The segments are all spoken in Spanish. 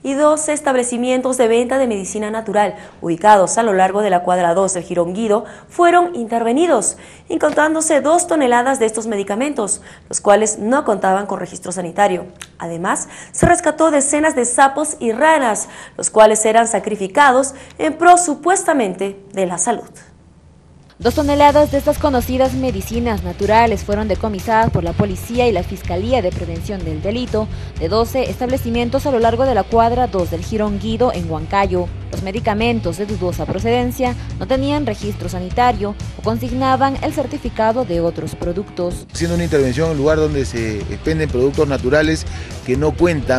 y 12 establecimientos de venta de medicina natural ubicados a lo largo de la cuadra 2 del Jirón Guido fueron intervenidos, encontrándose 2 toneladas de estos medicamentos, los cuales no contaban con registro sanitario. Además, se rescató decenas de sapos y ranas, los cuales eran sacrificados en pro supuestamente de la salud. 2 toneladas de estas conocidas medicinas naturales fueron decomisadas por la policía y la Fiscalía de Prevención del Delito de 12 establecimientos a lo largo de la cuadra 2 del Jirón Guido en Huancayo. Los medicamentos de dudosa procedencia no tenían registro sanitario o consignaban el certificado de otros productos. Haciendo una intervención en un lugar donde se expenden productos naturales que no cuentan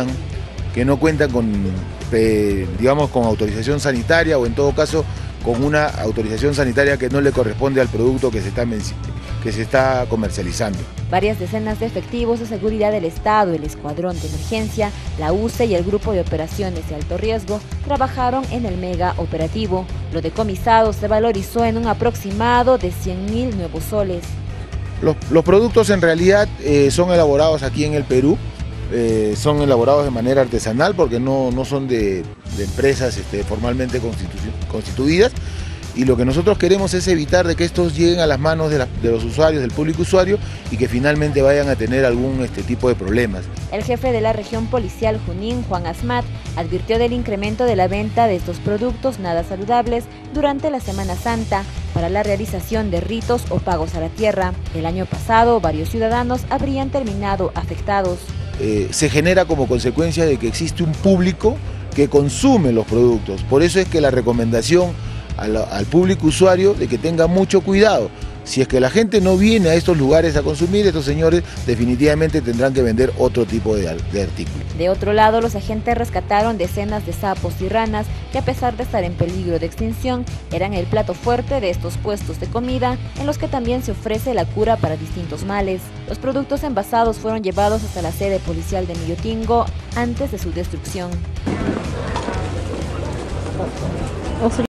con, digamos, con autorización sanitaria o en todo caso con una autorización sanitaria que no le corresponde al producto que se está comercializando. Varias decenas de efectivos de seguridad del Estado, el Escuadrón de Emergencia, la UCE y el Grupo de Operaciones de Alto Riesgo trabajaron en el mega operativo. Lo decomisado se valorizó en un aproximado de 100.000 nuevos soles. Los productos en realidad son elaborados aquí en el Perú. Son elaborados de manera artesanal porque no son de empresas formalmente constituidas, y lo que nosotros queremos es evitar de que estos lleguen a las manos de los usuarios, del público usuario, y que finalmente vayan a tener algún tipo de problemas. El jefe de la región policial Junín, Juan Asmat, advirtió del incremento de la venta de estos productos nada saludables durante la Semana Santa para la realización de ritos o pagos a la tierra. El año pasado, varios ciudadanos habrían terminado afectados. Se genera como consecuencia de que existe un público que consume los productos. Por eso es que la recomendación al público usuario de que tenga mucho cuidado. Si es que la gente no viene a estos lugares a consumir, estos señores definitivamente tendrán que vender otro tipo de artículo. De otro lado, los agentes rescataron decenas de sapos y ranas que, a pesar de estar en peligro de extinción, eran el plato fuerte de estos puestos de comida en los que también se ofrece la cura para distintos males. Los productos envasados fueron llevados hasta la sede policial de Millotingo antes de su destrucción.